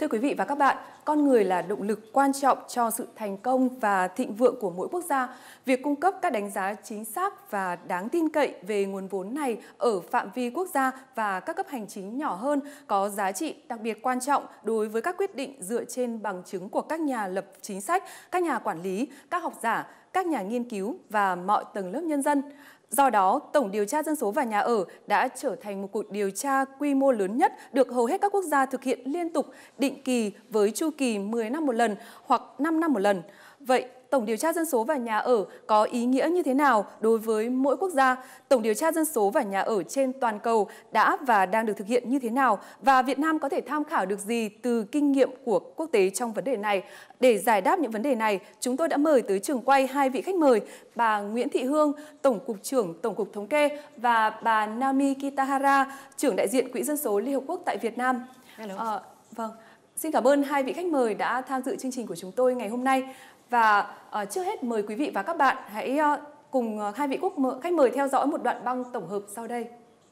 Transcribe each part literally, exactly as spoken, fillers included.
Thưa quý vị và các bạn, con người là động lực quan trọng cho sự thành công và thịnh vượng của mỗi quốc gia. Việc cung cấp các đánh giá chính xác và đáng tin cậy về nguồn vốn này ở phạm vi quốc gia và các cấp hành chính nhỏ hơn có giá trị đặc biệt quan trọng đối với các quyết định dựa trên bằng chứng của các nhà lập chính sách, các nhà quản lý, các học giả, các nhà nghiên cứu và mọi tầng lớp nhân dân. Do đó, Tổng điều tra dân số và nhà ở đã trở thành một cuộc điều tra quy mô lớn nhất được hầu hết các quốc gia thực hiện liên tục, định kỳ với chu kỳ mười năm một lần hoặc năm năm một lần. Vậy, Tổng điều tra dân số và nhà ở có ý nghĩa như thế nào đối với mỗi quốc gia? Tổng điều tra dân số và nhà ở trên toàn cầu đã và đang được thực hiện như thế nào? Và Việt Nam có thể tham khảo được gì từ kinh nghiệm của quốc tế trong vấn đề này? Để giải đáp những vấn đề này, chúng tôi đã mời tới trường quay hai vị khách mời, bà Nguyễn Thị Hương, Tổng cục trưởng Tổng cục Thống kê và bà Naomi Kitahara, trưởng đại diện Quỹ dân số Liên Hợp Quốc tại Việt Nam. À, vâng, xin cảm ơn hai vị khách mời đã tham dự chương trình của chúng tôi ngày hôm nay. Và uh, trước hết mời quý vị và các bạn hãy uh, cùng uh, hai vị khách mời theo dõi một đoạn băng tổng hợp sau đây.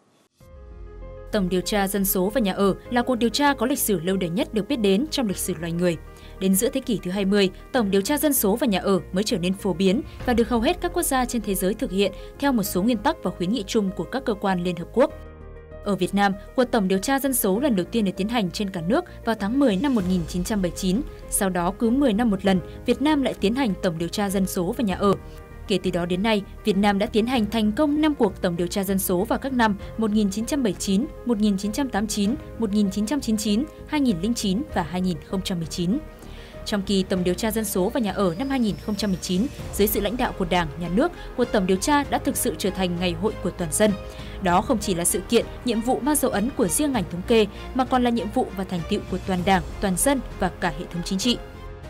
Tổng điều tra dân số và nhà ở là cuộc điều tra có lịch sử lâu đời nhất được biết đến trong lịch sử loài người. Đến giữa thế kỷ thứ hai mươi, Tổng điều tra dân số và nhà ở mới trở nên phổ biến và được hầu hết các quốc gia trên thế giới thực hiện theo một số nguyên tắc và khuyến nghị chung của các cơ quan Liên Hợp Quốc. Ở Việt Nam, cuộc tổng điều tra dân số lần đầu tiên được tiến hành trên cả nước vào tháng mười năm một nghìn chín trăm bảy mươi chín. Sau đó, cứ mười năm một lần, Việt Nam lại tiến hành tổng điều tra dân số và nhà ở. Kể từ đó đến nay, Việt Nam đã tiến hành thành công năm cuộc tổng điều tra dân số vào các năm một nghìn chín trăm bảy mươi chín, một nghìn chín trăm tám mươi chín, một nghìn chín trăm chín mươi chín, hai nghìn lẻ chín và hai nghìn không trăm mười chín. Trong kỳ tổng điều tra dân số và nhà ở năm hai nghìn không trăm mười chín, dưới sự lãnh đạo của Đảng, Nhà nước, cuộc tổng điều tra đã thực sự trở thành ngày hội của toàn dân. Đó không chỉ là sự kiện, nhiệm vụ mang dấu ấn của riêng ngành thống kê, mà còn là nhiệm vụ và thành tựu của toàn Đảng, toàn dân và cả hệ thống chính trị.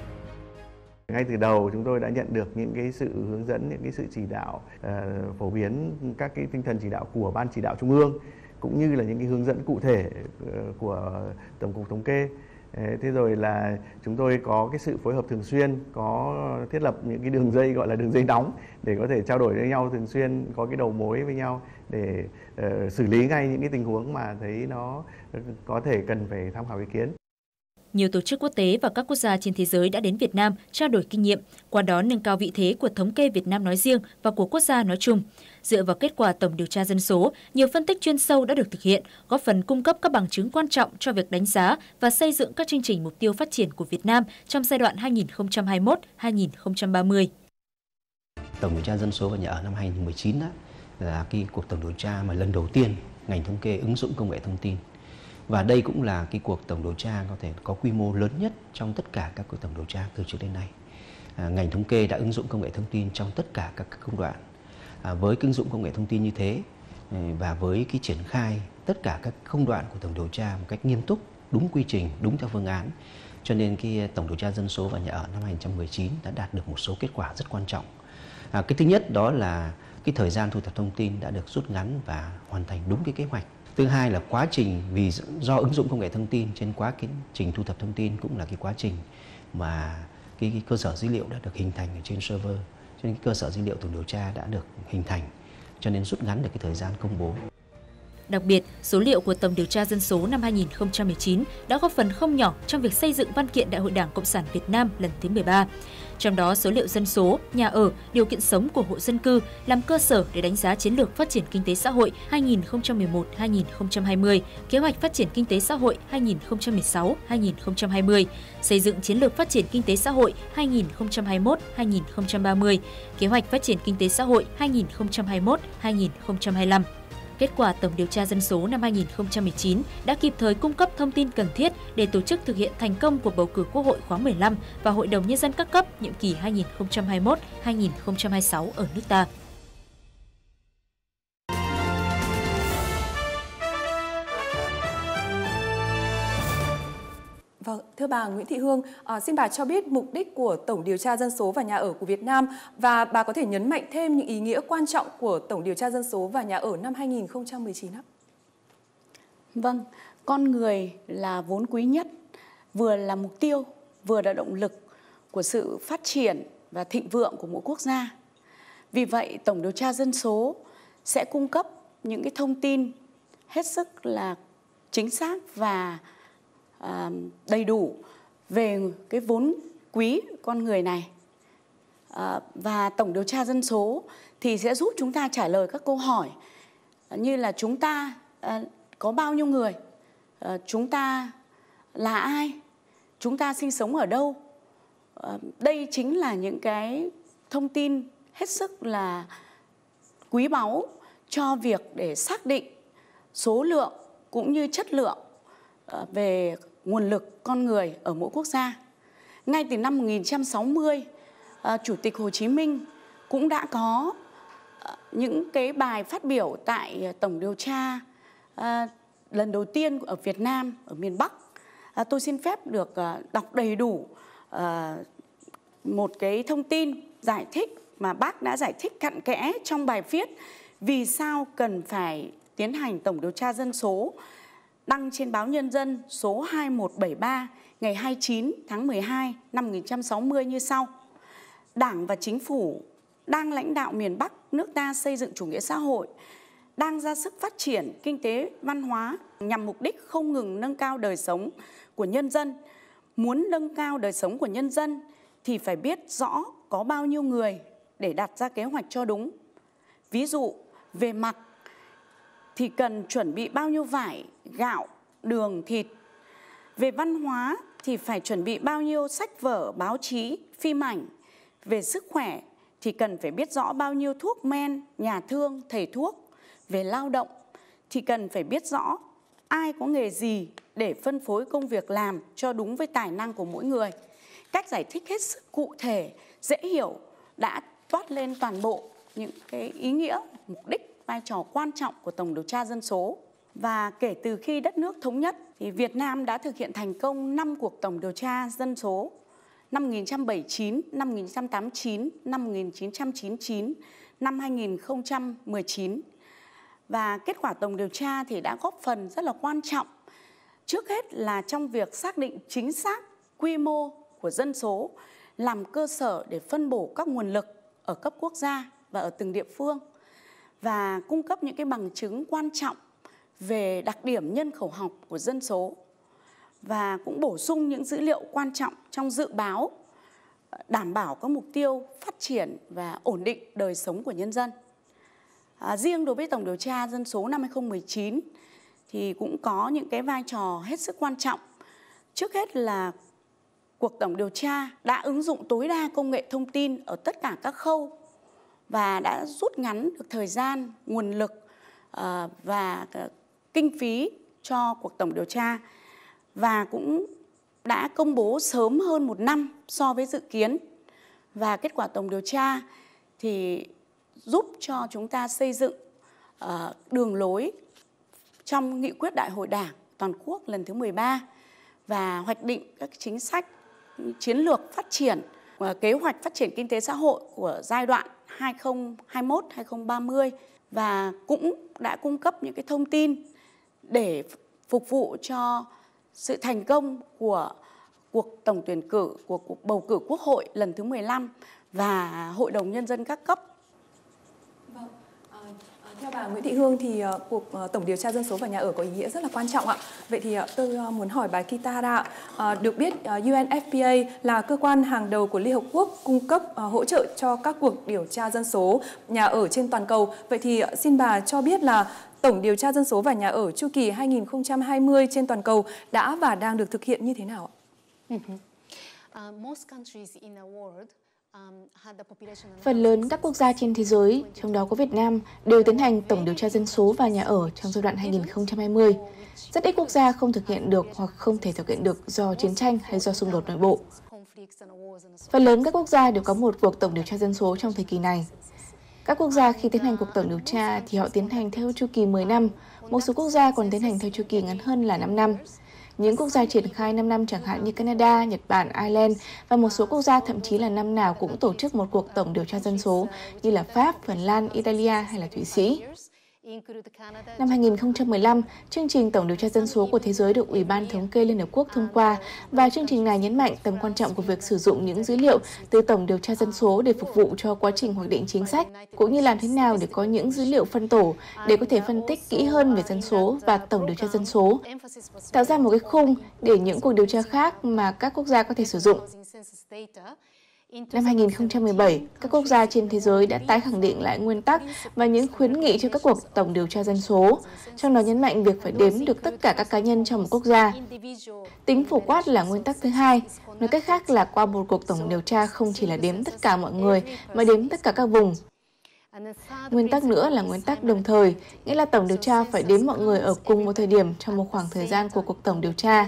Ngay từ đầu chúng tôi đã nhận được những cái sự hướng dẫn, những cái sự chỉ đạo uh, phổ biến các cái tinh thần chỉ đạo của Ban chỉ đạo Trung ương, cũng như là những cái hướng dẫn cụ thể uh, của Tổng cục Thống kê. Thế rồi là chúng tôi có cái sự phối hợp thường xuyên, có thiết lập những cái đường dây gọi là đường dây nóng để có thể trao đổi với nhau thường xuyên, có cái đầu mối với nhau để uh, xử lý ngay những cái tình huống mà thấy nó có thể cần phải tham khảo ý kiến. Nhiều tổ chức quốc tế và các quốc gia trên thế giới đã đến Việt Nam trao đổi kinh nghiệm, qua đó nâng cao vị thế của thống kê Việt Nam nói riêng và của quốc gia nói chung. Dựa vào kết quả tổng điều tra dân số, nhiều phân tích chuyên sâu đã được thực hiện, góp phần cung cấp các bằng chứng quan trọng cho việc đánh giá và xây dựng các chương trình mục tiêu phát triển của Việt Nam trong giai đoạn hai nghìn không trăm hai mươi mốt đến hai nghìn không trăm ba mươi. Tổng điều tra dân số và nhà ở năm hai nghìn không trăm mười chín đó là cái cuộc tổng điều tra mà lần đầu tiên ngành thống kê ứng dụng công nghệ thông tin. Và đây cũng là cái cuộc tổng điều tra có thể có quy mô lớn nhất trong tất cả các cuộc tổng điều tra từ trước đến nay. À, ngành thống kê đã ứng dụng công nghệ thông tin trong tất cả các công đoạn. À, với ứng dụng công nghệ thông tin như thế và với cái triển khai tất cả các công đoạn của tổng điều tra một cách nghiêm túc, đúng quy trình, đúng theo phương án, cho nên cái tổng điều tra dân số và nhà ở năm hai nghìn không trăm mười chín đã đạt được một số kết quả rất quan trọng. À, cái thứ nhất đó là cái thời gian thu thập thông tin đã được rút ngắn và hoàn thành đúng cái kế hoạch. Thứ hai là quá trình, vì do ứng dụng công nghệ thông tin trên quá trình thu thập thông tin cũng là cái quá trình mà cái, cái cơ sở dữ liệu đã được hình thành ở trên server, cho nên cái cơ sở dữ liệu tổng điều tra đã được hình thành, cho nên rút ngắn được cái thời gian công bố. Đặc biệt, số liệu của Tổng điều tra dân số năm hai nghìn không trăm mười chín đã góp phần không nhỏ trong việc xây dựng văn kiện Đại hội Đảng Cộng sản Việt Nam lần thứ mười ba. Trong đó, số liệu dân số, nhà ở, điều kiện sống của hộ dân cư làm cơ sở để đánh giá chiến lược phát triển kinh tế xã hội hai nghìn không trăm mười một đến hai nghìn không trăm hai mươi, kế hoạch phát triển kinh tế xã hội hai nghìn không trăm mười sáu đến hai nghìn không trăm hai mươi, xây dựng chiến lược phát triển kinh tế xã hội hai nghìn không trăm hai mươi mốt đến hai nghìn không trăm ba mươi, kế hoạch phát triển kinh tế xã hội hai nghìn không trăm hai mươi mốt đến hai nghìn không trăm hai mươi lăm. Kết quả tổng điều tra dân số năm hai nghìn không trăm mười chín đã kịp thời cung cấp thông tin cần thiết để tổ chức thực hiện thành công cuộc bầu cử Quốc hội khóa mười lăm và Hội đồng Nhân dân các cấp nhiệm kỳ hai nghìn không trăm hai mươi mốt đến hai nghìn không trăm hai mươi sáu ở nước ta. Vâng, thưa bà Nguyễn Thị Hương, à, xin bà cho biết mục đích của Tổng điều tra dân số và nhà ở của Việt Nam và bà có thể nhấn mạnh thêm những ý nghĩa quan trọng của Tổng điều tra dân số và nhà ở năm hai nghìn không trăm mười chín ạ? Vâng, con người là vốn quý nhất, vừa là mục tiêu, vừa là động lực của sự phát triển và thịnh vượng của mỗi quốc gia. Vì vậy, Tổng điều tra dân số sẽ cung cấp những cái thông tin hết sức là chính xác và à, đầy đủ về cái vốn quý con người này. À, và tổng điều tra dân số thì sẽ giúp chúng ta trả lời các câu hỏi như là chúng ta à, có bao nhiêu người, à, chúng ta là ai, chúng ta sinh sống ở đâu. À, đây chính là những cái thông tin hết sức là quý báu cho việc để xác định số lượng cũng như chất lượng à, về nguồn lực con người ở mỗi quốc gia. Ngay từ năm một nghìn chín trăm sáu mươi, à, Chủ tịch Hồ Chí Minh cũng đã có à, những cái bài phát biểu tại tổng điều tra à, lần đầu tiên ở Việt Nam, ở miền Bắc. À, tôi xin phép được à, đọc đầy đủ à, một cái thông tin giải thích mà bác đã giải thích cặn kẽ trong bài viết vì sao cần phải tiến hành tổng điều tra dân số, đăng trên báo Nhân dân số hai một bảy ba ngày hai mươi chín tháng mười hai năm một nghìn chín trăm sáu mươi như sau. Đảng và Chính phủ đang lãnh đạo miền Bắc nước ta xây dựng chủ nghĩa xã hội, đang ra sức phát triển kinh tế văn hóa nhằm mục đích không ngừng nâng cao đời sống của nhân dân. Muốn nâng cao đời sống của nhân dân thì phải biết rõ có bao nhiêu người để đặt ra kế hoạch cho đúng. Ví dụ, về mặc thì cần chuẩn bị bao nhiêu vải, gạo, đường, thịt. Về văn hóa thì phải chuẩn bị bao nhiêu sách vở, báo chí, phim ảnh. Về sức khỏe thì cần phải biết rõ bao nhiêu thuốc men, nhà thương, thầy thuốc. Về lao động thì cần phải biết rõ ai có nghề gì để phân phối công việc làm cho đúng với tài năng của mỗi người. Cách giải thích hết sức cụ thể, dễ hiểu đã toát lên toàn bộ những cái ý nghĩa, mục đích, vai trò quan trọng của tổng điều tra dân số. Và kể từ khi đất nước thống nhất thì Việt Nam đã thực hiện thành công năm cuộc tổng điều tra dân số năm một nghìn chín trăm bảy mươi chín, năm một nghìn chín trăm tám mươi chín, năm một nghìn chín trăm chín mươi chín, năm hai nghìn không trăm mười chín. Và kết quả tổng điều tra thì đã góp phần rất là quan trọng. Trước hết là trong việc xác định chính xác quy mô của dân số, làm cơ sở để phân bổ các nguồn lực ở cấp quốc gia và ở từng địa phương, và cung cấp những cái bằng chứng quan trọng về đặc điểm nhân khẩu học của dân số, và cũng bổ sung những dữ liệu quan trọng trong dự báo đảm bảo các mục tiêu phát triển và ổn định đời sống của nhân dân. À, riêng đối với tổng điều tra dân số năm hai nghìn không trăm mười chín thì cũng có những cái vai trò hết sức quan trọng. Trước hết là cuộc tổng điều tra đã ứng dụng tối đa công nghệ thông tin ở tất cả các khâu và đã rút ngắn được thời gian, nguồn lực uh, và uh, kinh phí cho cuộc tổng điều tra, và cũng đã công bố sớm hơn một năm so với dự kiến. Và kết quả tổng điều tra thì giúp cho chúng ta xây dựng uh, đường lối trong nghị quyết Đại hội Đảng toàn quốc lần thứ mười ba và hoạch định các chính sách, chiến lược phát triển, và kế hoạch phát triển kinh tế xã hội của giai đoạn hai nghìn không trăm hai mươi mốt đến hai nghìn không trăm ba mươi, và cũng đã cung cấp những cái thông tin để phục vụ cho sự thành công của cuộc tổng tuyển cử, của cuộc bầu cử Quốc hội lần thứ mười lăm và Hội đồng Nhân dân các cấp. Vâng. À, theo bà Nguyễn Thị Hương thì uh, cuộc uh, tổng điều tra dân số và nhà ở có ý nghĩa rất là quan trọng ạ. Vậy thì uh, tôi uh, muốn hỏi bà Kitara, uh, được biết uh, u en ép pê a là cơ quan hàng đầu của Liên Hợp Quốc cung cấp uh, hỗ trợ cho các cuộc điều tra dân số, nhà ở trên toàn cầu. Vậy thì uh, xin bà cho biết là tổng điều tra dân số và nhà ở chu kỳ hai nghìn không trăm hai mươi trên toàn cầu đã và đang được thực hiện như thế nào ạ? Phần lớn các quốc gia trên thế giới, trong đó có Việt Nam, đều tiến hành tổng điều tra dân số và nhà ở trong giai đoạn hai nghìn không trăm hai mươi. Rất ít quốc gia không thực hiện được hoặc không thể thực hiện được do chiến tranh hay do xung đột nội bộ. Phần lớn các quốc gia đều có một cuộc tổng điều tra dân số trong thời kỳ này. Các quốc gia khi tiến hành cuộc tổng điều tra thì họ tiến hành theo chu kỳ mười năm, một số quốc gia còn tiến hành theo chu kỳ ngắn hơn là năm năm. Những quốc gia triển khai năm năm chẳng hạn như Canada, Nhật Bản, Ireland, và một số quốc gia thậm chí là năm nào cũng tổ chức một cuộc tổng điều tra dân số như là Pháp, Phần Lan, Italia hay là Thụy Sĩ. Năm hai nghìn không trăm mười lăm, chương trình Tổng điều tra dân số của thế giới được Ủy ban Thống kê Liên Hợp Quốc thông qua và chương trình này nhấn mạnh tầm quan trọng của việc sử dụng những dữ liệu từ Tổng điều tra dân số để phục vụ cho quá trình hoạch định chính sách, cũng như làm thế nào để có những dữ liệu phân tổ để có thể phân tích kỹ hơn về dân số và Tổng điều tra dân số, tạo ra một cái khung để những cuộc điều tra khác mà các quốc gia có thể sử dụng. Năm hai nghìn không trăm mười bảy, các quốc gia trên thế giới đã tái khẳng định lại nguyên tắc và những khuyến nghị cho các cuộc tổng điều tra dân số, trong đó nhấn mạnh việc phải đếm được tất cả các cá nhân trong một quốc gia. Tính phổ quát là nguyên tắc thứ hai, nói cách khác là qua một cuộc tổng điều tra không chỉ là đếm tất cả mọi người mà đếm tất cả các vùng. Nguyên tắc nữa là nguyên tắc đồng thời, nghĩa là tổng điều tra phải đếm mọi người ở cùng một thời điểm trong một khoảng thời gian của cuộc tổng điều tra.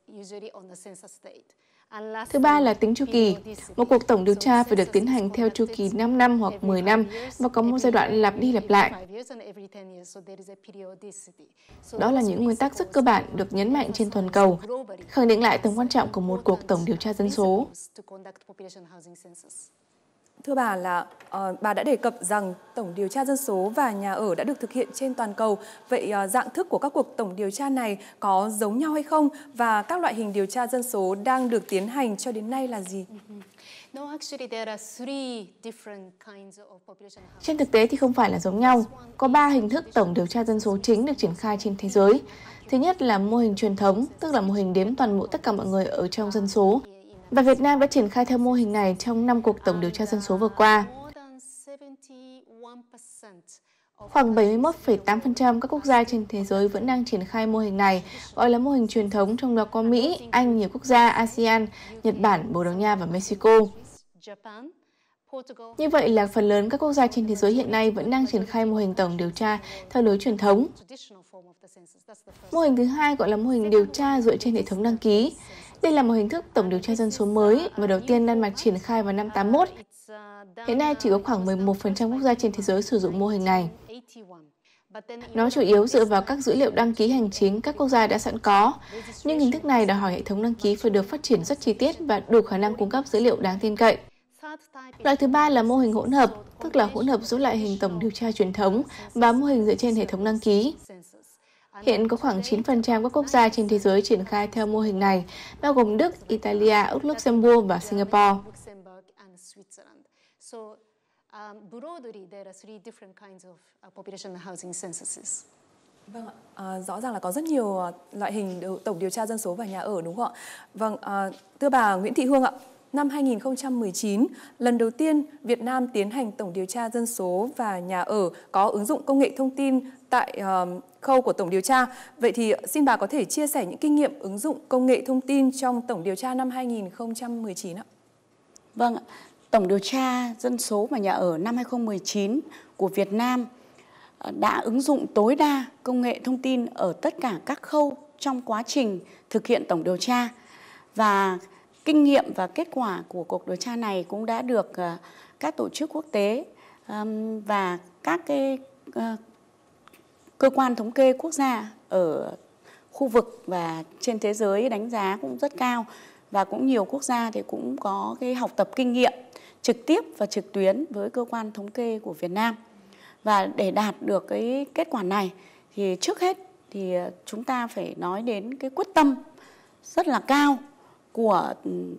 Thứ ba là tính chu kỳ. Một cuộc tổng điều tra phải được tiến hành theo chu kỳ năm năm hoặc mười năm và có một giai đoạn lặp đi lặp lại. Đó là những nguyên tắc rất cơ bản được nhấn mạnh trên toàn cầu, khẳng định lại tầm quan trọng của một cuộc tổng điều tra dân số. Thưa bà là uh, bà đã đề cập rằng tổng điều tra dân số và nhà ở đã được thực hiện trên toàn cầu. Vậy uh, dạng thức của các cuộc tổng điều tra này có giống nhau hay không? Và các loại hình điều tra dân số đang được tiến hành cho đến nay là gì? Trên thực tế thì không phải là giống nhau. Có ba hình thức tổng điều tra dân số chính được triển khai trên thế giới. Thứ nhất là mô hình truyền thống, tức là mô hình đếm toàn bộ tất cả mọi người ở trong dân số. Và Việt Nam đã triển khai theo mô hình này trong năm cuộc tổng điều tra dân số vừa qua. Khoảng bảy mươi mốt phẩy tám phần trăm các quốc gia trên thế giới vẫn đang triển khai mô hình này, gọi là mô hình truyền thống, trong đó có Mỹ, Anh, nhiều quốc gia, a sê an, Nhật Bản, Bồ Đào Nha và Mexico. Như vậy là phần lớn các quốc gia trên thế giới hiện nay vẫn đang triển khai mô hình tổng điều tra theo lối truyền thống. Mô hình thứ hai gọi là mô hình điều tra dựa trên hệ thống đăng ký. Đây là một hình thức tổng điều tra dân số mới và đầu tiên Đan Mạch triển khai vào năm tám mươi mốt. Hiện nay chỉ có khoảng mười một phần trăm quốc gia trên thế giới sử dụng mô hình này. Nó chủ yếu dựa vào các dữ liệu đăng ký hành chính các quốc gia đã sẵn có, nhưng hình thức này đòi hỏi hệ thống đăng ký phải được phát triển rất chi tiết và đủ khả năng cung cấp dữ liệu đáng tin cậy. Loại thứ ba là mô hình hỗn hợp, tức là hỗn hợp giữa loại hình tổng điều tra truyền thống và mô hình dựa trên hệ thống đăng ký. Hiện có khoảng chín phần trăm các quốc gia trên thế giới triển khai theo mô hình này, bao gồm Đức, Italia, Úc, Luxembourg và Singapore. Vâng ạ, à, rõ ràng là có rất nhiều loại hình tổng điều tra dân số và nhà ở đúng không ạ? Vâng, à, thưa bà Nguyễn Thị Hương ạ, năm hai nghìn không trăm mười chín, lần đầu tiên Việt Nam tiến hành tổng điều tra dân số và nhà ở có ứng dụng công nghệ thông tin tại uh, khâu của tổng điều tra. Vậy thì xin bà có thể chia sẻ những kinh nghiệm ứng dụng công nghệ thông tin trong tổng điều tra năm hai nghìn không trăm mười chín ạ? Vâng, tổng điều tra dân số và nhà ở năm hai nghìn không trăm mười chín của Việt Nam đã ứng dụng tối đa công nghệ thông tin ở tất cả các khâu trong quá trình thực hiện tổng điều tra. Và kinh nghiệm và kết quả của cuộc điều tra này cũng đã được các tổ chức quốc tế và các cái cơ quan thống kê quốc gia ở khu vực và trên thế giới đánh giá cũng rất cao. Và cũng nhiều quốc gia thì cũng có cái học tập kinh nghiệm trực tiếp và trực tuyến với cơ quan thống kê của Việt Nam. Và để đạt được cái kết quả này thì trước hết thì chúng ta phải nói đến cái quyết tâm rất là cao của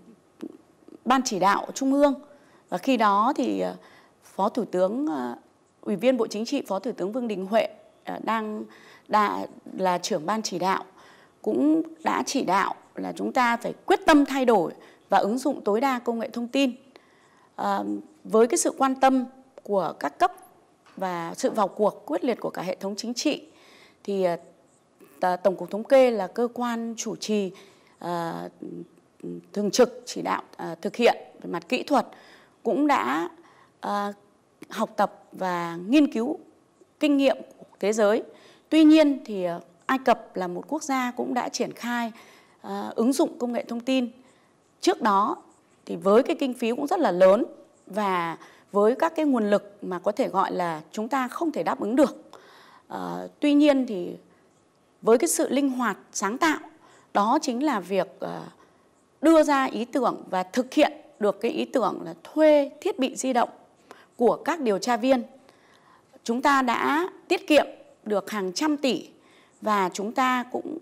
Ban chỉ đạo Trung ương. Và khi đó thì Phó Thủ tướng, Ủy viên Bộ Chính trị Phó Thủ tướng Vương Đình Huệ đang đã là trưởng Ban chỉ đạo cũng đã chỉ đạo là chúng ta phải quyết tâm thay đổi và ứng dụng tối đa công nghệ thông tin. À, với cái sự quan tâm của các cấp và sự vào cuộc quyết liệt của cả hệ thống chính trị thì à, Tổng cục Thống kê là cơ quan chủ trì à, thường trực chỉ đạo à, thực hiện về mặt kỹ thuật cũng đã à, học tập và nghiên cứu kinh nghiệm của thế giới. Tuy nhiên thì Ai Cập là một quốc gia cũng đã triển khai à, ứng dụng công nghệ thông tin trước đó thì với cái kinh phí cũng rất là lớn và với các cái nguồn lực mà có thể gọi là chúng ta không thể đáp ứng được. À, tuy nhiên thì với cái sự linh hoạt sáng tạo đó chính là việc à, đưa ra ý tưởng và thực hiện được cái ý tưởng là thuê thiết bị di động của các điều tra viên. Chúng ta đã tiết kiệm được hàng trăm tỷ và chúng ta cũng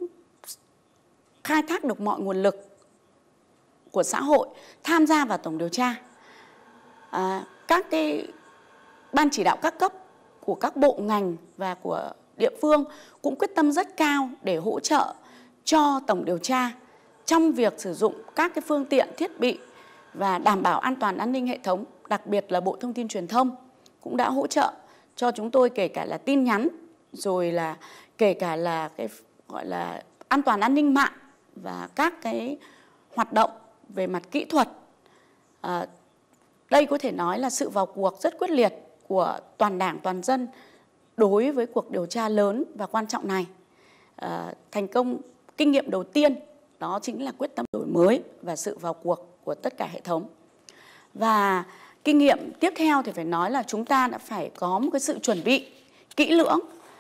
khai thác được mọi nguồn lực của xã hội tham gia vào tổng điều tra. À, các cái ban chỉ đạo các cấp của các bộ ngành và của địa phương cũng quyết tâm rất cao để hỗ trợ cho tổng điều tra trong việc sử dụng các cái phương tiện thiết bị và đảm bảo an toàn an ninh hệ thống, đặc biệt là Bộ Thông tin Truyền thông cũng đã hỗ trợ cho chúng tôi, kể cả là tin nhắn, rồi là kể cả là cái gọi là an toàn an ninh mạng và các cái hoạt động về mặt kỹ thuật. À, đây có thể nói là sự vào cuộc rất quyết liệt của toàn Đảng, toàn dân đối với cuộc điều tra lớn và quan trọng này. À, thành công kinh nghiệm đầu tiên đó chính là quyết tâm đổi mới và sự vào cuộc của tất cả hệ thống. Và kinh nghiệm tiếp theo thì phải nói là chúng ta đã phải có một cái sự chuẩn bị kỹ lưỡng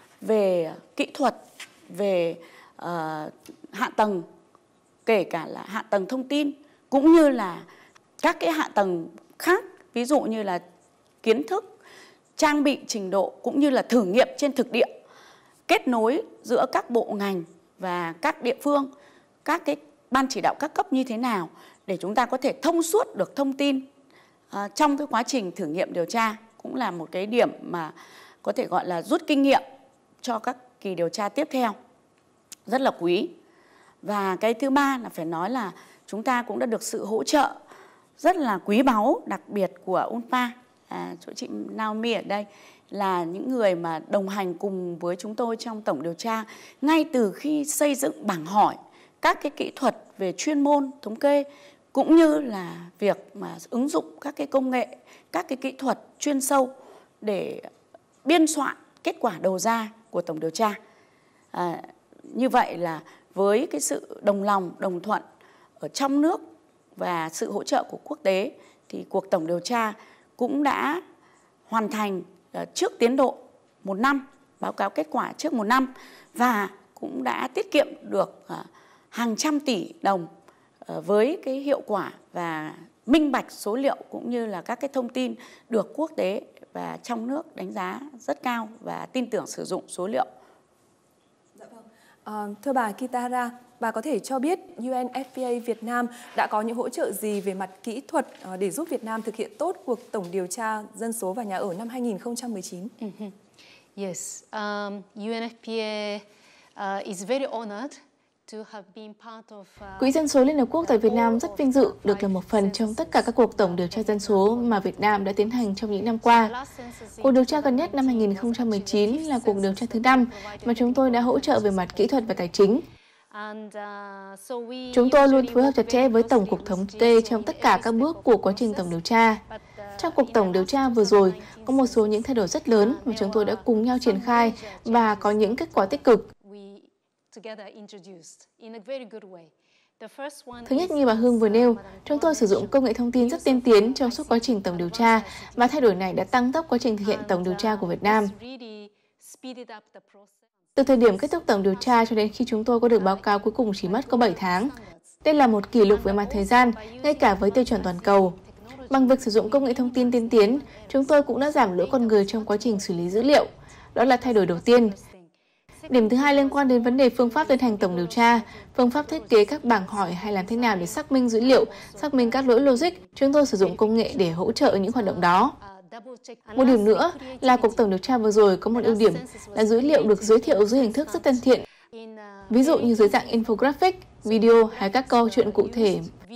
về kỹ thuật, về uh, hạ tầng, kể cả là hạ tầng thông tin, cũng như là các cái hạ tầng khác, ví dụ như là kiến thức, trang bị trình độ, cũng như là thử nghiệm trên thực địa, kết nối giữa các bộ ngành và các địa phương, các cái ban chỉ đạo các cấp như thế nào để chúng ta có thể thông suốt được thông tin à, trong cái quá trình thử nghiệm điều tra, cũng là một cái điểm mà có thể gọi là rút kinh nghiệm cho các kỳ điều tra tiếp theo, rất là quý. Và cái thứ ba là phải nói là chúng ta cũng đã được sự hỗ trợ rất là quý báu, đặc biệt của u en pê a, à, chỗ chị Naomi ở đây là những người mà đồng hành cùng với chúng tôi trong tổng điều tra ngay từ khi xây dựng bảng hỏi, các cái kỹ thuật về chuyên môn thống kê, cũng như là việc mà ứng dụng các cái công nghệ, các cái kỹ thuật chuyên sâu để biên soạn kết quả đầu ra của tổng điều tra. À, như vậy là với cái sự đồng lòng, đồng thuận ở trong nước và sự hỗ trợ của quốc tế thì cuộc tổng điều tra cũng đã hoàn thành trước tiến độ một năm, báo cáo kết quả trước một năm, và cũng đã tiết kiệm được hàng trăm tỷ đồng với cái hiệu quả và minh bạch số liệu, cũng như là các cái thông tin được quốc tế và trong nước đánh giá rất cao và tin tưởng sử dụng số liệu. Dạ vâng. À, thưa bà Kitahara, bà có thể cho biết u en ép pê a Việt Nam đã có những hỗ trợ gì về mặt kỹ thuật để giúp Việt Nam thực hiện tốt cuộc tổng điều tra dân số và nhà ở năm hai nghìn không trăm mười chín? Mm-hmm. Yes, um, u en ép pê a uh, is very honored. Quỹ Dân số Liên Hợp Quốc tại Việt Nam rất vinh dự được là một phần trong tất cả các cuộc tổng điều tra dân số mà Việt Nam đã tiến hành trong những năm qua. Cuộc điều tra gần nhất năm hai nghìn không trăm mười chín là cuộc điều tra thứ năm mà chúng tôi đã hỗ trợ về mặt kỹ thuật và tài chính. Chúng tôi luôn phối hợp chặt chẽ với Tổng cục Thống kê trong tất cả các bước của quá trình tổng điều tra. Trong cuộc tổng điều tra vừa rồi, có một số những thay đổi rất lớn mà chúng tôi đã cùng nhau triển khai và có những kết quả tích cực. Thứ nhất, như bà Hương vừa nêu, chúng tôi sử dụng công nghệ thông tin rất tiên tiến trong suốt quá trình tổng điều tra, và thay đổi này đã tăng tốc quá trình thực hiện tổng điều tra của Việt Nam. Từ thời điểm kết thúc tổng điều tra cho đến khi chúng tôi có được báo cáo cuối cùng chỉ mất có bảy tháng. Đây là một kỷ lục về mặt thời gian, ngay cả với tiêu chuẩn toàn cầu. Bằng việc sử dụng công nghệ thông tin tiên tiến, chúng tôi cũng đã giảm lỗi con người trong quá trình xử lý dữ liệu. Đó là thay đổi đầu tiên. Điểm thứ hai liên quan đến vấn đề phương pháp tiến hành tổng điều tra, phương pháp thiết kế các bảng hỏi hay làm thế nào để xác minh dữ liệu, xác minh các lỗi logic. Chúng tôi sử dụng công nghệ để hỗ trợ những hoạt động đó. Một điểm nữa là cuộc tổng điều tra vừa rồi có một ưu điểm là dữ liệu được giới thiệu dưới hình thức rất thân thiện. Ví dụ như dưới dạng infographic, video hay các câu chuyện cụ thể.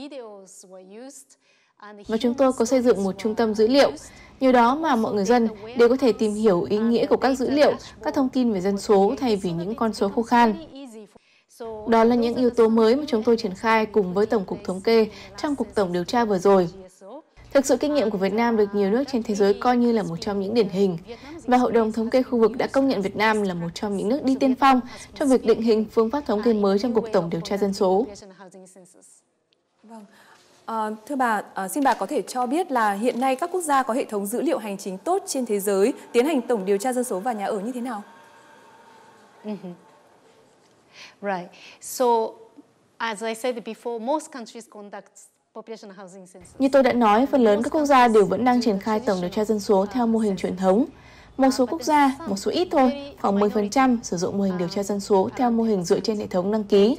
Và chúng tôi có xây dựng một trung tâm dữ liệu. Nhờ đó mà mọi người dân đều có thể tìm hiểu ý nghĩa của các dữ liệu, các thông tin về dân số thay vì những con số khô khan. Đó là những yếu tố mới mà chúng tôi triển khai cùng với Tổng cục Thống kê trong cuộc tổng điều tra vừa rồi. Thực sự kinh nghiệm của Việt Nam được nhiều nước trên thế giới coi như là một trong những điển hình, và Hội đồng Thống kê khu vực đã công nhận Việt Nam là một trong những nước đi tiên phong trong việc định hình phương pháp thống kê mới trong cuộc tổng điều tra dân số. Vâng. À, thưa bà, à, xin bà có thể cho biết là hiện nay các quốc gia có hệ thống dữ liệu hành chính tốt trên thế giới tiến hành tổng điều tra dân số và nhà ở như thế nào? Mm-hmm. Right. So, as I said before, most countries conduct population housing census. Như tôi đã nói, phần lớn các quốc gia đều vẫn đang triển khai tổng điều tra dân số theo mô hình truyền thống. Một số quốc gia, một số ít thôi, khoảng mười phần trăm sử dụng mô hình điều tra dân số theo mô hình dựa trên hệ thống đăng ký.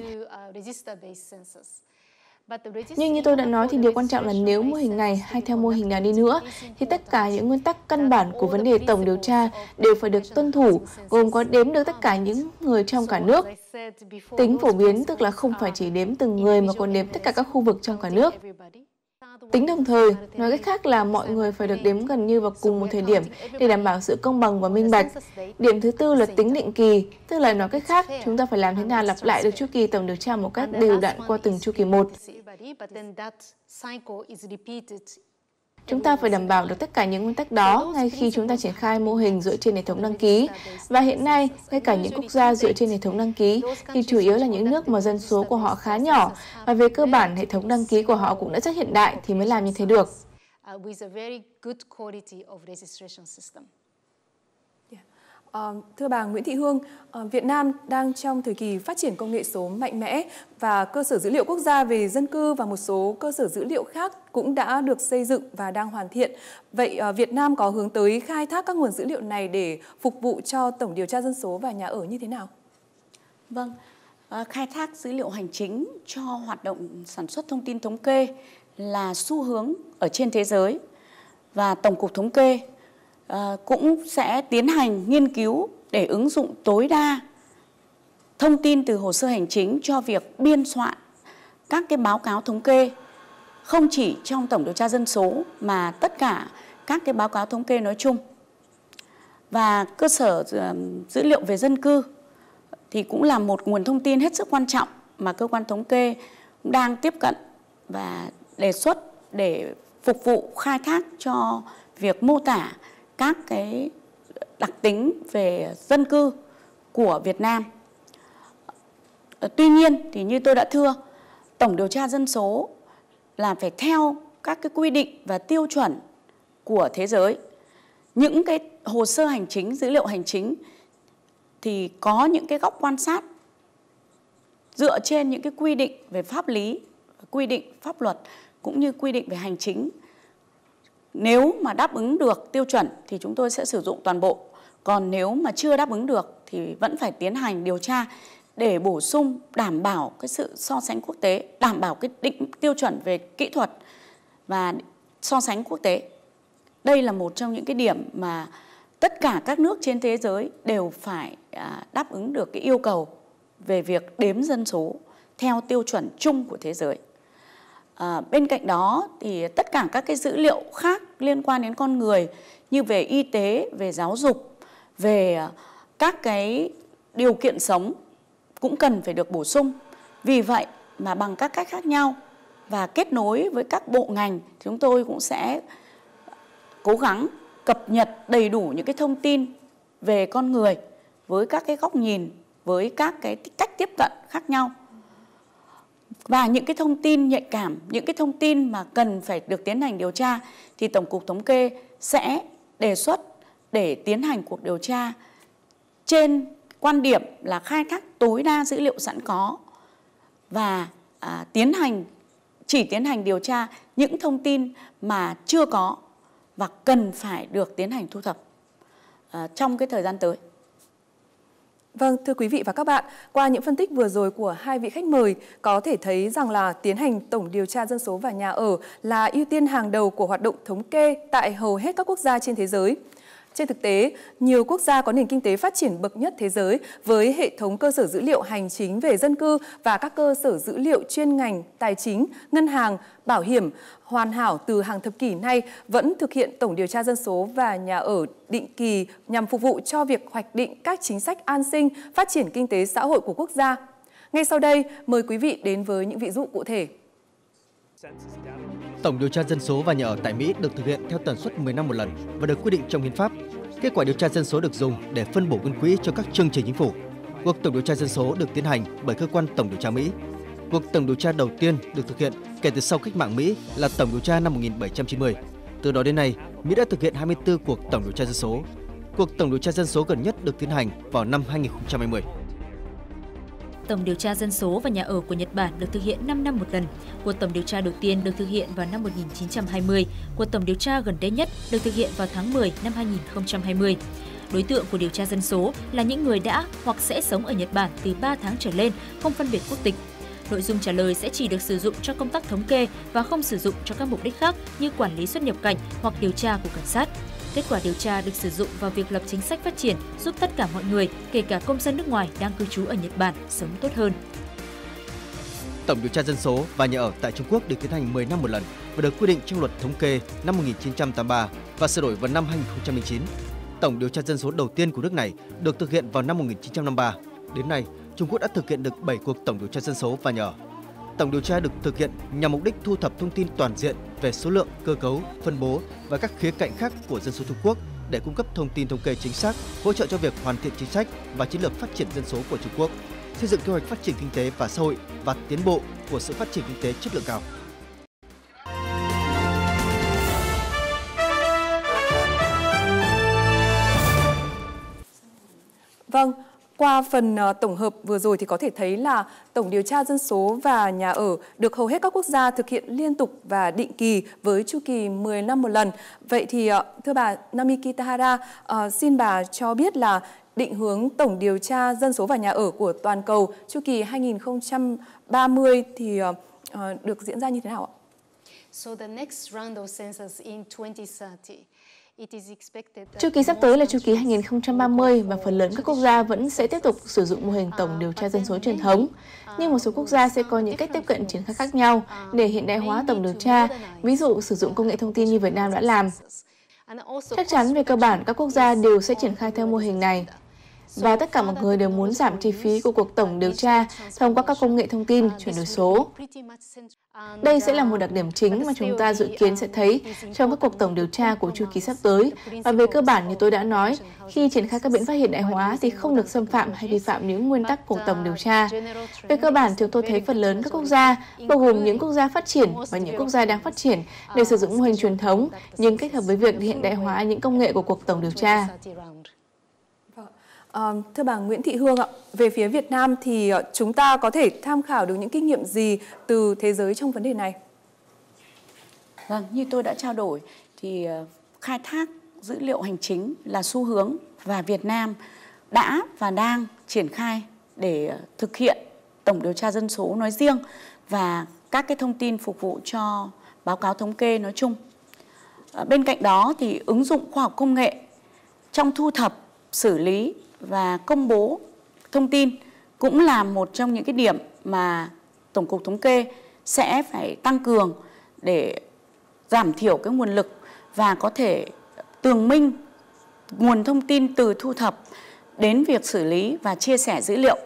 Nhưng như tôi đã nói thì điều quan trọng là nếu mô hình này hay theo mô hình nào đi nữa thì tất cả những nguyên tắc căn bản của vấn đề tổng điều tra đều phải được tuân thủ, gồm có đếm được tất cả những người trong cả nước. Tính phổ biến tức là không phải chỉ đếm từng người mà còn đếm tất cả các khu vực trong cả nước. Tính đồng thời, nói cách khác là mọi người phải được đếm gần như vào cùng một thời điểm để đảm bảo sự công bằng và minh bạch. Điểm thứ tư là tính định kỳ, tức là nói cách khác, chúng ta phải làm thế nào lặp lại được chu kỳ tổng điều tra một cách đều đặn qua từng chu kỳ một. Chúng ta phải đảm bảo được tất cả những nguyên tắc đó ngay khi chúng ta triển khai mô hình dựa trên hệ thống đăng ký. Và hiện nay, ngay cả những quốc gia dựa trên hệ thống đăng ký thì chủ yếu là những nước mà dân số của họ khá nhỏ và về cơ bản hệ thống đăng ký của họ cũng đã rất hiện đại thì mới làm như thế được. Uh, thưa bà Nguyễn Thị Hương, uh, Việt Nam đang trong thời kỳ phát triển công nghệ số mạnh mẽ và cơ sở dữ liệu quốc gia về dân cư và một số cơ sở dữ liệu khác cũng đã được xây dựng và đang hoàn thiện. Vậy uh, Việt Nam có hướng tới khai thác các nguồn dữ liệu này để phục vụ cho tổng điều tra dân số và nhà ở như thế nào? Vâng, uh, khai thác dữ liệu hành chính cho hoạt động sản xuất thông tin thống kê là xu hướng ở trên thế giới và Tổng cục Thống kê Uh, cũng sẽ tiến hành nghiên cứu để ứng dụng tối đa thông tin từ hồ sơ hành chính cho việc biên soạn các cái báo cáo thống kê, không chỉ trong tổng điều tra dân số mà tất cả các cái báo cáo thống kê nói chung. Và cơ sở dữ liệu về dân cư thì cũng là một nguồn thông tin hết sức quan trọng mà cơ quan thống kê cũng đang tiếp cận và đề xuất để phục vụ khai thác cho việc mô tả các cái đặc tính về dân cư của Việt Nam. Tuy nhiên thì như tôi đã thưa, tổng điều tra dân số là phải theo các cái quy định và tiêu chuẩn của thế giới. Những cái hồ sơ hành chính, dữ liệu hành chính thì có những cái góc quan sát dựa trên những cái quy định về pháp lý, quy định pháp luật cũng như quy định về hành chính. Nếu mà đáp ứng được tiêu chuẩn thì chúng tôi sẽ sử dụng toàn bộ. Còn nếu mà chưa đáp ứng được thì vẫn phải tiến hành điều tra để bổ sung, đảm bảo cái sự so sánh quốc tế, đảm bảo cái định tiêu chuẩn về kỹ thuật và so sánh quốc tế. Đây là một trong những cái điểm mà tất cả các nước trên thế giới đều phải đáp ứng được cái yêu cầu về việc đếm dân số theo tiêu chuẩn chung của thế giới. À, bên cạnh đó thì tất cả các cái dữ liệu khác liên quan đến con người như về y tế, về giáo dục, về các cái điều kiện sống cũng cần phải được bổ sung. Vì vậy mà bằng các cách khác nhau và kết nối với các bộ ngành, chúng tôi cũng sẽ cố gắng cập nhật đầy đủ những cái thông tin về con người với các cái góc nhìn, với các cái cách tiếp cận khác nhau. Và những cái thông tin nhạy cảm, những cái thông tin mà cần phải được tiến hành điều tra thì Tổng cục Thống kê sẽ đề xuất để tiến hành cuộc điều tra trên quan điểm là khai thác tối đa dữ liệu sẵn có và à, tiến hành chỉ tiến hành điều tra những thông tin mà chưa có và cần phải được tiến hành thu thập à, trong cái thời gian tới. Vâng, thưa quý vị và các bạn, qua những phân tích vừa rồi của hai vị khách mời, có thể thấy rằng là tiến hành tổng điều tra dân số và nhà ở là ưu tiên hàng đầu của hoạt động thống kê tại hầu hết các quốc gia trên thế giới. Trên thực tế, nhiều quốc gia có nền kinh tế phát triển bậc nhất thế giới với hệ thống cơ sở dữ liệu hành chính về dân cư và các cơ sở dữ liệu chuyên ngành tài chính, ngân hàng, bảo hiểm hoàn hảo từ hàng thập kỷ nay vẫn thực hiện tổng điều tra dân số và nhà ở định kỳ nhằm phục vụ cho việc hoạch định các chính sách an sinh, phát triển kinh tế xã hội của quốc gia. Ngay sau đây, mời quý vị đến với những ví dụ cụ thể. Tổng điều tra dân số và nhà ở tại Mỹ được thực hiện theo tần suất mười năm một lần và được quy định trong hiến pháp. Kết quả điều tra dân số được dùng để phân bổ ngân quỹ cho các chương trình chính phủ. Cuộc tổng điều tra dân số được tiến hành bởi cơ quan tổng điều tra Mỹ. Cuộc tổng điều tra đầu tiên được thực hiện kể từ sau cách mạng Mỹ là tổng điều tra năm một nghìn bảy trăm chín mươi. Từ đó đến nay, Mỹ đã thực hiện hai mươi tư cuộc tổng điều tra dân số. Cuộc tổng điều tra dân số gần nhất được tiến hành vào năm hai nghìn không trăm hai mươi. Tổng điều tra dân số và nhà ở của Nhật Bản được thực hiện năm năm một lần. Cuộc tổng điều tra đầu tiên được thực hiện vào năm một nghìn chín trăm hai mươi. Cuộc tổng điều tra gần đây nhất được thực hiện vào tháng mười năm hai nghìn không trăm hai mươi. Đối tượng của điều tra dân số là những người đã hoặc sẽ sống ở Nhật Bản từ ba tháng trở lên, không phân biệt quốc tịch. Nội dung trả lời sẽ chỉ được sử dụng cho công tác thống kê và không sử dụng cho các mục đích khác như quản lý xuất nhập cảnh hoặc điều tra của cảnh sát. Kết quả điều tra được sử dụng vào việc lập chính sách phát triển, giúp tất cả mọi người, kể cả công dân nước ngoài đang cư trú ở Nhật Bản, sống tốt hơn. Tổng điều tra dân số và nhà ở tại Trung Quốc được tiến hành mười năm một lần và được quy định trong luật thống kê năm một nghìn chín trăm tám mươi ba và sửa đổi vào năm hai nghìn không trăm lẻ chín. Tổng điều tra dân số đầu tiên của nước này được thực hiện vào năm một nghìn chín trăm năm mươi ba. Đến nay, Trung Quốc đã thực hiện được bảy cuộc tổng điều tra dân số và nhà ở. Tổng điều tra được thực hiện nhằm mục đích thu thập thông tin toàn diện về số lượng, cơ cấu, phân bố và các khía cạnh khác của dân số Trung Quốc để cung cấp thông tin thống kê chính xác, hỗ trợ cho việc hoàn thiện chính sách và chiến lược phát triển dân số của Trung Quốc, xây dựng kế hoạch phát triển kinh tế và xã hội và tiến bộ của sự phát triển kinh tế chất lượng cao. Vâng, qua phần tổng hợp vừa rồi thì có thể thấy là tổng điều tra dân số và nhà ở được hầu hết các quốc gia thực hiện liên tục và định kỳ với chu kỳ mười năm một lần. Vậy thì thưa bà Nami Kitahara, uh, xin bà cho biết là định hướng tổng điều tra dân số và nhà ở của toàn cầu chu kỳ hai nghìn không trăm ba mươi thì uh, được diễn ra như thế nào ạ? So the next round of census in twenty thirty. Chu kỳ sắp tới là chu kỳ hai nghìn không trăm ba mươi và phần lớn các quốc gia vẫn sẽ tiếp tục sử dụng mô hình tổng điều tra dân số truyền thống. Nhưng một số quốc gia sẽ có những cách tiếp cận triển khai khác nhau để hiện đại hóa tổng điều tra, ví dụ sử dụng công nghệ thông tin như Việt Nam đã làm. Chắc chắn về cơ bản các quốc gia đều sẽ triển khai theo mô hình này. Và tất cả mọi người đều muốn giảm chi phí của cuộc tổng điều tra thông qua các công nghệ thông tin, chuyển đổi số. Đây sẽ là một đặc điểm chính mà chúng ta dự kiến sẽ thấy trong các cuộc tổng điều tra của chu kỳ sắp tới. Và về cơ bản như tôi đã nói, khi triển khai các biện pháp hiện đại hóa thì không được xâm phạm hay vi phạm những nguyên tắc của tổng điều tra. Về cơ bản, chúng tôi thấy phần lớn các quốc gia, bao gồm những quốc gia phát triển và những quốc gia đang phát triển, đều sử dụng mô hình truyền thống, nhưng kết hợp với việc hiện đại hóa những công nghệ của cuộc tổng điều tra. À, thưa bà Nguyễn Thị Hương ạ, về phía Việt Nam thì chúng ta có thể tham khảo được những kinh nghiệm gì từ thế giới trong vấn đề này? Vâng, như tôi đã trao đổi thì khai thác dữ liệu hành chính là xu hướng và Việt Nam đã và đang triển khai để thực hiện tổng điều tra dân số nói riêng và các cái thông tin phục vụ cho báo cáo thống kê nói chung. À, bên cạnh đó thì ứng dụng khoa học công nghệ trong thu thập, xử lý và công bố thông tin cũng là một trong những cái điểm mà Tổng cục Thống kê sẽ phải tăng cường để giảm thiểu cái nguồn lực và có thể tường minh nguồn thông tin từ thu thập đến việc xử lý và chia sẻ dữ liệu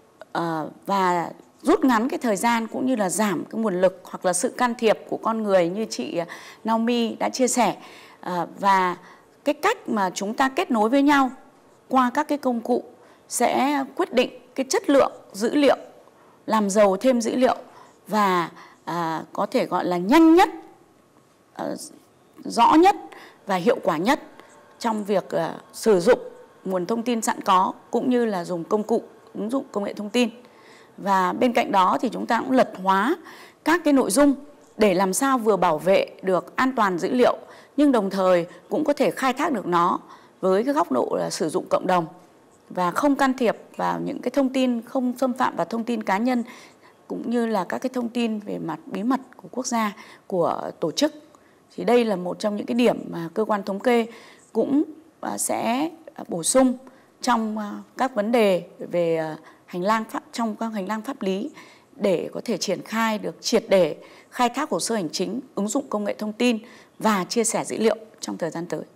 và rút ngắn cái thời gian cũng như là giảm cái nguồn lực hoặc là sự can thiệp của con người như chị Naomi đã chia sẻ. Và cái cách mà chúng ta kết nối với nhau qua các cái công cụ sẽ quyết định cái chất lượng dữ liệu, làm giàu thêm dữ liệu và à, có thể gọi là nhanh nhất, à, rõ nhất và hiệu quả nhất trong việc à, sử dụng nguồn thông tin sẵn có cũng như là dùng công cụ ứng dụng công nghệ thông tin. Và bên cạnh đó thì chúng ta cũng lật hóa các cái nội dung để làm sao vừa bảo vệ được an toàn dữ liệu nhưng đồng thời cũng có thể khai thác được nó với cái góc độ là sử dụng cộng đồng và không can thiệp vào những cái thông tin, không xâm phạm vào thông tin cá nhân cũng như là các cái thông tin về mặt bí mật của quốc gia, của tổ chức. Thì đây là một trong những cái điểm mà cơ quan thống kê cũng sẽ bổ sung trong các vấn đề về hành lang pháp, trong các hành lang pháp lý để có thể triển khai được triệt để khai thác hồ sơ hành chính, ứng dụng công nghệ thông tin và chia sẻ dữ liệu trong thời gian tới.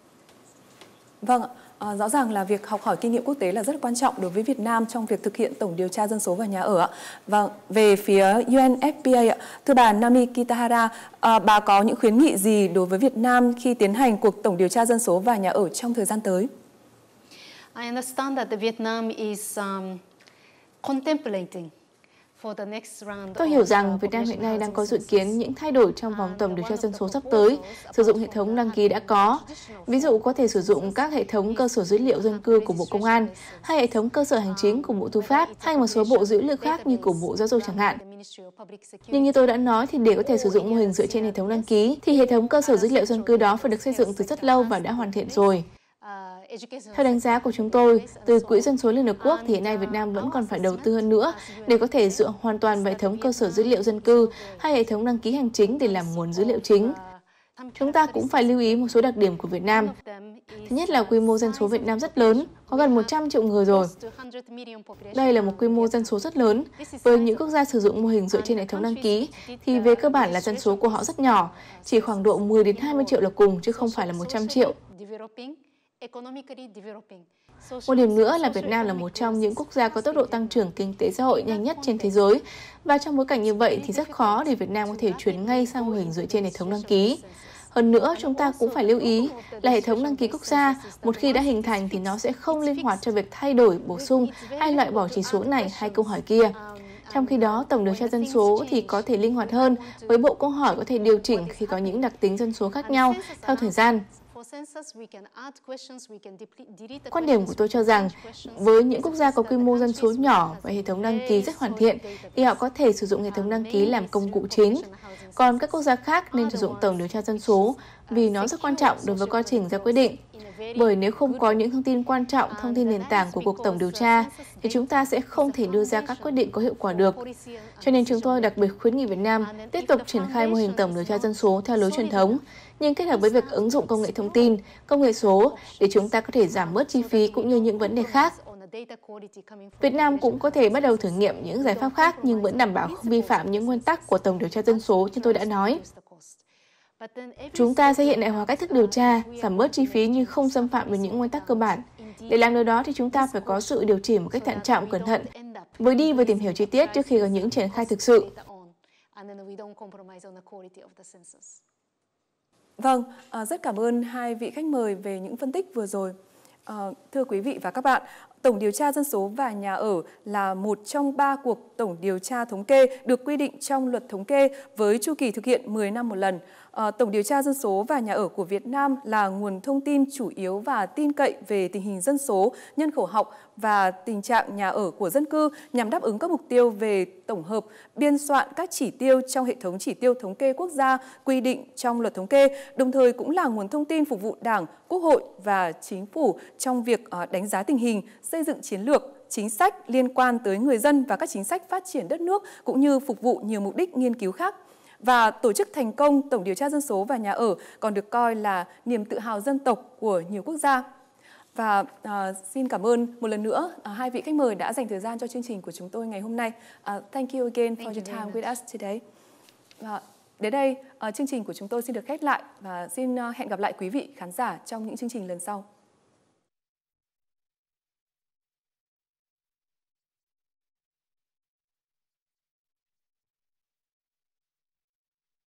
Vâng ạ. À, rõ ràng là việc học hỏi kinh nghiệm quốc tế là rất quan trọng đối với Việt Nam trong việc thực hiện tổng điều tra dân số và nhà ở ạ. Và về phía u en ép pê a, ạ, thưa bà Nami Kitahara, à, bà có những khuyến nghị gì đối với Việt Nam khi tiến hành cuộc tổng điều tra dân số và nhà ở trong thời gian tới? I understand that Vietnam is um, contemplating Tôi hiểu rằng Việt Nam hiện nay đang có dự kiến những thay đổi trong vòng tổng điều tra dân số sắp tới, sử dụng hệ thống đăng ký đã có. Ví dụ có thể sử dụng các hệ thống cơ sở dữ liệu dân cư của Bộ Công an, hay hệ thống cơ sở hành chính của Bộ Tư pháp, hay một số bộ dữ liệu khác như của Bộ Giáo dục chẳng hạn. Nhưng như tôi đã nói thì để có thể sử dụng mô hình dựa trên hệ thống đăng ký, thì hệ thống cơ sở dữ liệu dân cư đó phải được xây dựng từ rất lâu và đã hoàn thiện rồi. Theo đánh giá của chúng tôi, từ Quỹ Dân số Liên Hợp Quốc thì hiện nay Việt Nam vẫn còn phải đầu tư hơn nữa để có thể dựa hoàn toàn vào hệ thống cơ sở dữ liệu dân cư hay hệ thống đăng ký hành chính để làm nguồn dữ liệu chính. Chúng ta cũng phải lưu ý một số đặc điểm của Việt Nam. Thứ nhất là quy mô dân số Việt Nam rất lớn, có gần một trăm triệu người rồi. Đây là một quy mô dân số rất lớn. Với những quốc gia sử dụng mô hình dựa trên hệ thống đăng ký, thì về cơ bản là dân số của họ rất nhỏ, chỉ khoảng độ mười đến hai mươi triệu là cùng, chứ không phải là một trăm triệu. Một điểm nữa là Việt Nam là một trong những quốc gia có tốc độ tăng trưởng kinh tế xã hội nhanh nhất trên thế giới. Và trong bối cảnh như vậy thì rất khó để Việt Nam có thể chuyển ngay sang mô hình dựa trên hệ thống đăng ký. Hơn nữa, chúng ta cũng phải lưu ý là hệ thống đăng ký quốc gia, một khi đã hình thành thì nó sẽ không linh hoạt cho việc thay đổi, bổ sung hay loại bỏ chỉ số này hay câu hỏi kia. Trong khi đó, tổng điều tra dân số thì có thể linh hoạt hơn, với bộ câu hỏi có thể điều chỉnh khi có những đặc tính dân số khác nhau theo thời gian. Quan điểm của tôi cho rằng, với những quốc gia có quy mô dân số nhỏ và hệ thống đăng ký rất hoàn thiện, thì họ có thể sử dụng hệ thống đăng ký làm công cụ chính. Còn các quốc gia khác nên sử dụng tổng điều tra dân số vì nó rất quan trọng đối với quá trình ra quyết định. Bởi nếu không có những thông tin quan trọng, thông tin nền tảng của cuộc tổng điều tra, thì chúng ta sẽ không thể đưa ra các quyết định có hiệu quả được. Cho nên chúng tôi đặc biệt khuyến nghị Việt Nam tiếp tục triển khai mô hình tổng điều tra dân số theo lối truyền thống, nhưng kết hợp với việc ứng dụng công nghệ thông tin, công nghệ số để chúng ta có thể giảm bớt chi phí cũng như những vấn đề khác. Việt Nam cũng có thể bắt đầu thử nghiệm những giải pháp khác nhưng vẫn đảm bảo không vi phạm những nguyên tắc của tổng điều tra dân số như tôi đã nói. Chúng ta sẽ hiện đại hóa cách thức điều tra, giảm bớt chi phí nhưng không xâm phạm đến những nguyên tắc cơ bản. Để làm điều đó thì chúng ta phải có sự điều chỉnh một cách thận trọng, cẩn thận, vừa đi vừa tìm hiểu chi tiết trước khi có những triển khai thực sự. Vâng, rất cảm ơn hai vị khách mời về những phân tích vừa rồi. À, thưa quý vị và các bạn, Tổng điều tra dân số và nhà ở là một trong ba cuộc tổng điều tra thống kê được quy định trong luật thống kê với chu kỳ thực hiện mười năm một lần. À, Tổng điều tra dân số và nhà ở của Việt Nam là nguồn thông tin chủ yếu và tin cậy về tình hình dân số, nhân khẩu học và tình trạng nhà ở của dân cư nhằm đáp ứng các mục tiêu về tổng hợp, biên soạn các chỉ tiêu trong hệ thống chỉ tiêu thống kê quốc gia quy định trong luật thống kê, đồng thời cũng là nguồn thông tin phục vụ Đảng, Quốc hội và Chính phủ trong việc đánh giá tình hình, xây dựng chiến lược, chính sách liên quan tới người dân và các chính sách phát triển đất nước cũng như phục vụ nhiều mục đích nghiên cứu khác. Và tổ chức thành công Tổng điều tra dân số và nhà ở còn được coi là niềm tự hào dân tộc của nhiều quốc gia. Và uh, xin cảm ơn một lần nữa uh, hai vị khách mời đã dành thời gian cho chương trình của chúng tôi ngày hôm nay. Uh, thank you again for your time with us today. Uh, đến đây, uh, chương trình của chúng tôi xin được khép lại và xin uh, hẹn gặp lại quý vị khán giả trong những chương trình lần sau.